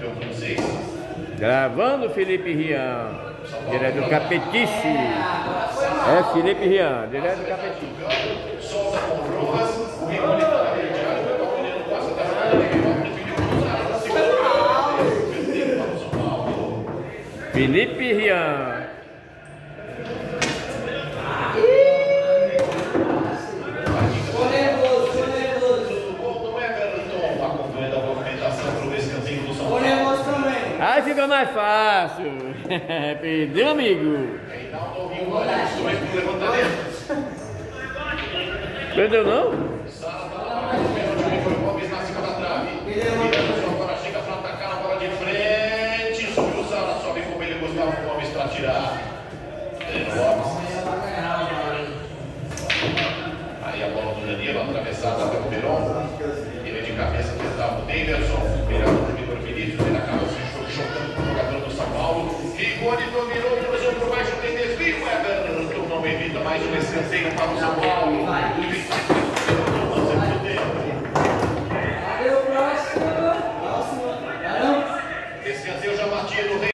campeão francês. Gravando Felipe Rian, direto do Capetice. É Felipe Rian, direto do Capetice. Solta com Rojas, o Rigoni está na mediana, o Palmeiras passa da área, o preferiu cruzar na segunda. São Paulo. Felipe Rian. Aí fica mais fácil. Perdeu, amigo. Perdeu não? Sala tá na marca do pênalti, o Igor Gomes na cima da trave. Agora chega para atacar a bola de frente. Subiu o Sala, sobe como ele Gustavo Gomes para tirar. Aí a bola do Danilo atravessada pelo Peron. Ele de cabeça tentava o Davidson. Virado para o Vitor Vinícius. Ele acaba se chocando com o jogador do São Paulo. Rigoni dominou, cruzou por baixo, tem desvio. Everton não evita mais um escanteio para o São Paulo.